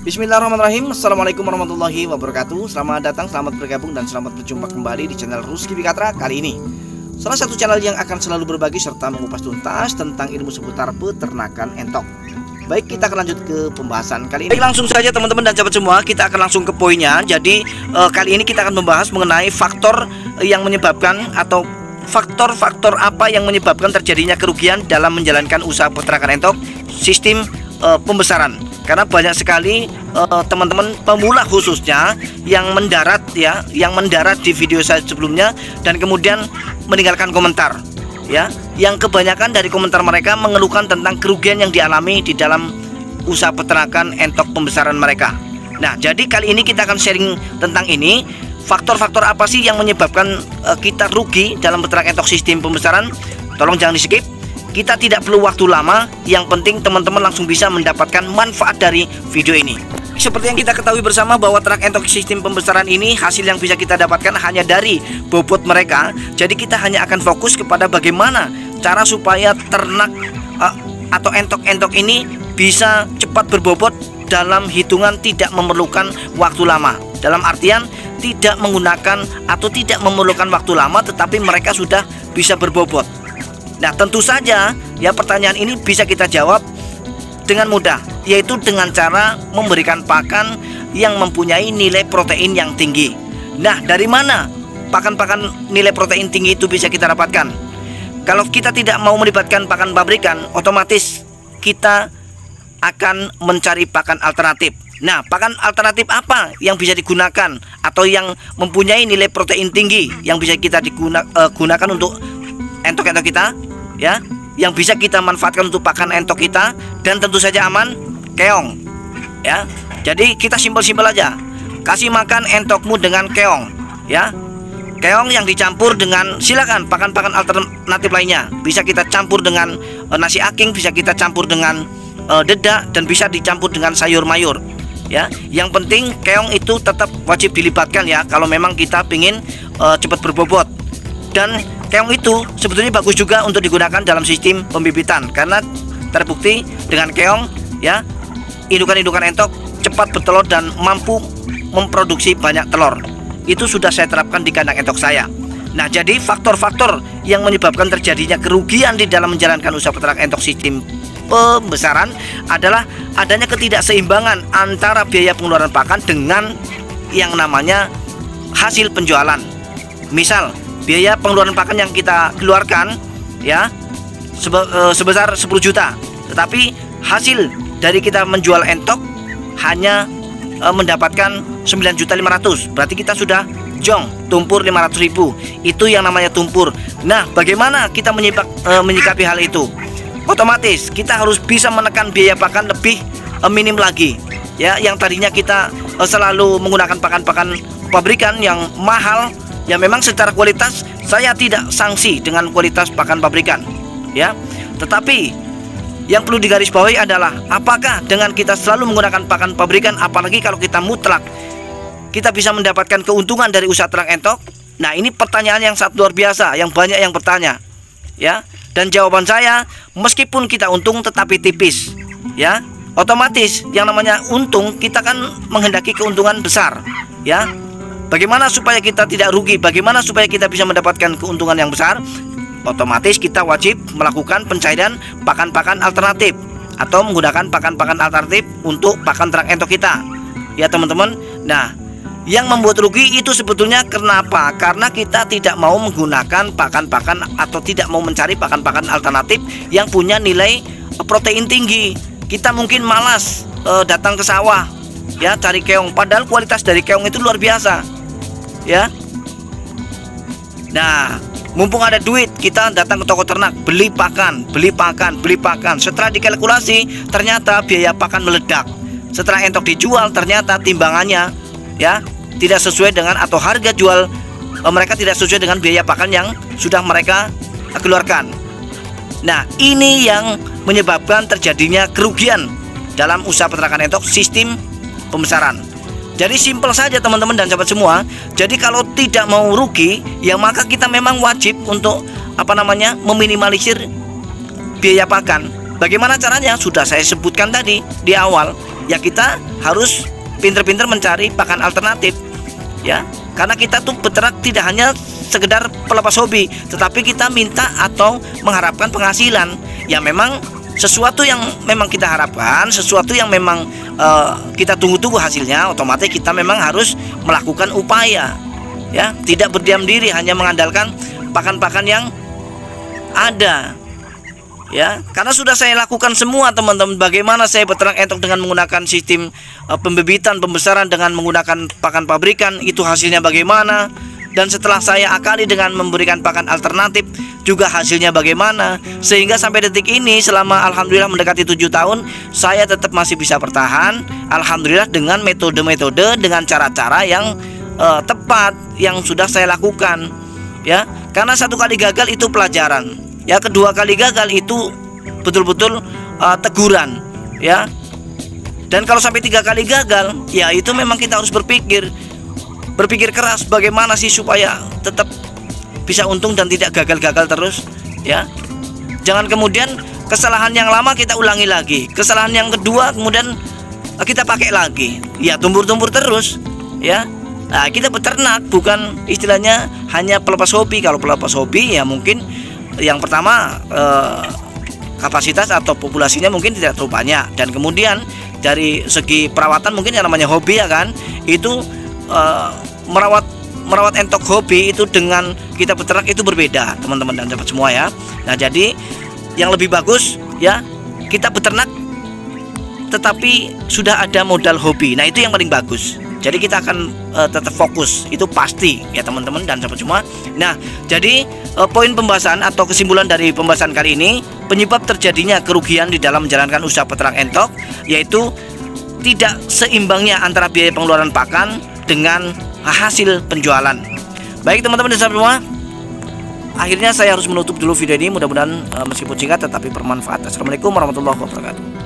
Bismillahirrahmanirrahim. Assalamualaikum warahmatullahi wabarakatuh. Selamat datang, selamat bergabung, dan selamat berjumpa kembali di channel Rusky Bikatra. Kali ini salah satu channel yang akan selalu berbagi serta mengupas tuntas tentang ilmu seputar peternakan entok. Baik, kita akan lanjut ke pembahasan kali ini. Baik, langsung saja teman-teman dan sahabat semua, kita akan langsung ke poinnya. Jadi kali ini kita akan membahas mengenai faktor yang menyebabkan atau faktor-faktor apa yang menyebabkan terjadinya kerugian dalam menjalankan usaha peternakan entok sistem pembesaran. Karena banyak sekali teman-teman pemula khususnya yang mendarat di video saya sebelumnya dan kemudian meninggalkan komentar ya, yang kebanyakan dari komentar mereka mengeluhkan tentang kerugian yang dialami di dalam usaha peternakan entok pembesaran mereka. Nah, jadi kali ini kita akan sharing tentang ini, faktor-faktor apa sih yang menyebabkan kita rugi dalam peternakan entok sistem pembesaran. Tolong jangan di skip. Kita tidak perlu waktu lama, yang penting teman-teman langsung bisa mendapatkan manfaat dari video ini. Seperti yang kita ketahui bersama bahwa ternak entok sistem pembesaran ini, hasil yang bisa kita dapatkan hanya dari bobot mereka. Jadi kita hanya akan fokus kepada bagaimana cara supaya ternak atau entok-entok ini bisa cepat berbobot dalam hitungan tidak memerlukan waktu lama. Dalam artian tidak menggunakan atau tidak memerlukan waktu lama, tetapi mereka sudah bisa berbobot. Nah, tentu saja ya, pertanyaan ini bisa kita jawab dengan mudah, yaitu dengan cara memberikan pakan yang mempunyai nilai protein yang tinggi. Nah, dari mana pakan-pakan nilai protein tinggi itu bisa kita dapatkan? Kalau kita tidak mau melibatkan pakan pabrikan, otomatis kita akan mencari pakan alternatif. Nah, pakan alternatif apa yang bisa digunakan atau yang mempunyai nilai protein tinggi yang bisa kita gunakan untuk entok-entok kita ya, yang bisa kita manfaatkan untuk pakan entok kita dan tentu saja aman? Keong ya. Jadi kita simpel-simpel aja, kasih makan entokmu dengan keong ya. Keong yang dicampur dengan, silakan pakan-pakan alternatif lainnya, bisa kita campur dengan nasi aking, bisa kita campur dengan dedak, dan bisa dicampur dengan sayur mayur ya. Yang penting keong itu tetap wajib dilibatkan ya, kalau memang kita ingin cepat berbobot. Dan keong itu sebetulnya bagus juga untuk digunakan dalam sistem pembibitan, karena terbukti dengan keong ya, indukan-indukan entok cepat bertelur dan mampu memproduksi banyak telur. Itu sudah saya terapkan di kandang entok saya. Nah, jadi faktor-faktor yang menyebabkan terjadinya kerugian di dalam menjalankan usaha peternakan entok sistem pembesaran adalah adanya ketidakseimbangan antara biaya pengeluaran pakan dengan yang namanya hasil penjualan. Misal biaya pengeluaran pakan yang kita keluarkan ya sebesar 10 juta, tetapi hasil dari kita menjual entok hanya mendapatkan 9.500.000, berarti kita sudah jong, tumpur 500.000. Itu yang namanya tumpur. Nah, bagaimana kita menyikapi hal itu? Otomatis kita harus bisa menekan biaya pakan lebih minim lagi ya, yang tadinya kita selalu menggunakan pakan-pakan pabrikan yang mahal. Ya, memang secara kualitas saya tidak sanksi dengan kualitas pakan pabrikan ya, tetapi yang perlu digarisbawahi adalah apakah dengan kita selalu menggunakan pakan pabrikan, apalagi kalau kita mutlak, kita bisa mendapatkan keuntungan dari usaha ternak entok? Nah, ini pertanyaan yang sangat luar biasa, yang banyak yang bertanya ya. Dan jawaban saya, meskipun kita untung tetapi tipis ya. Otomatis yang namanya untung, kita kan menghendaki keuntungan besar ya. Bagaimana supaya kita tidak rugi? Bagaimana supaya kita bisa mendapatkan keuntungan yang besar? Otomatis kita wajib melakukan pencairan pakan-pakan alternatif atau menggunakan pakan-pakan alternatif untuk pakan ternak entok kita ya, teman-teman. Nah, yang membuat rugi itu sebetulnya kenapa? Karena kita tidak mau menggunakan pakan-pakan atau tidak mau mencari pakan-pakan alternatif yang punya nilai protein tinggi. Kita mungkin malas datang ke sawah ya, cari keong, padahal kualitas dari keong itu luar biasa ya. Nah, mumpung ada duit, kita datang ke toko ternak, beli pakan. Setelah dikalkulasi, ternyata biaya pakan meledak. Setelah entok dijual, ternyata timbangannya ya tidak sesuai dengan, atau harga jual mereka tidak sesuai dengan biaya pakan yang sudah mereka keluarkan. Nah, ini yang menyebabkan terjadinya kerugian dalam usaha peternakan entok sistem pembesaran. Jadi simpel saja teman-teman dan sahabat semua. Jadi kalau tidak mau rugi ya, maka kita memang wajib untuk meminimalisir biaya pakan. Bagaimana caranya? Sudah saya sebutkan tadi di awal ya kita harus pinter-pinter mencari pakan alternatif, ya. Karena kita tuh beternak tidak hanya sekedar pelepas hobi, tetapi kita minta atau mengharapkan penghasilan. Ya memang sesuatu yang memang kita harapkan, sesuatu yang memang kita tunggu-tunggu hasilnya, otomatis kita memang harus melakukan upaya, ya. Tidak berdiam diri hanya mengandalkan pakan-pakan yang ada, ya. Karena sudah saya lakukan semua, teman-teman. Bagaimana saya beternak entok dengan menggunakan sistem pembibitan, pembesaran dengan menggunakan pakan pabrikan, itu hasilnya bagaimana. Dan setelah saya akali dengan memberikan pakan alternatif, juga hasilnya bagaimana. Sehingga sampai detik ini, selama alhamdulillah mendekati 7 tahun, saya tetap masih bisa bertahan, alhamdulillah, dengan metode-metode, dengan cara-cara yang tepat yang sudah saya lakukan, ya. Karena satu kali gagal itu pelajaran, ya. Kedua kali gagal itu betul-betul teguran, ya. Dan kalau sampai 3 kali gagal, ya itu memang kita harus berpikir keras bagaimana sih supaya tetap bisa untung dan tidak gagal-gagal terus, ya. Jangan kemudian kesalahan yang lama kita ulangi lagi, kesalahan yang kedua kemudian kita pakai lagi, ya, tumbur-tumbur terus, ya. Nah, kita beternak bukan istilahnya hanya pelepas hobi. Kalau pelepas hobi ya mungkin yang pertama kapasitas atau populasinya mungkin tidak terlalu banyak, dan kemudian dari segi perawatan mungkin yang namanya hobi, ya kan, itu merawat entok hobi itu dengan kita beternak itu berbeda, teman-teman dan sahabat semua, ya. Nah, jadi yang lebih bagus, ya, kita beternak tetapi sudah ada modal hobi. Nah, itu yang paling bagus. Jadi kita akan tetap fokus, itu pasti, ya, teman-teman dan sahabat semua. Nah, jadi poin pembahasan atau kesimpulan dari pembahasan kali ini, penyebab terjadinya kerugian di dalam menjalankan usaha peternak entok yaitu tidak seimbangnya antara biaya pengeluaran pakan dengan hasil penjualan. Baik, teman-teman dan sahabat semua, akhirnya saya harus menutup dulu video ini. Mudah-mudahan meskipun singkat tetapi bermanfaat. Assalamualaikum warahmatullahi wabarakatuh.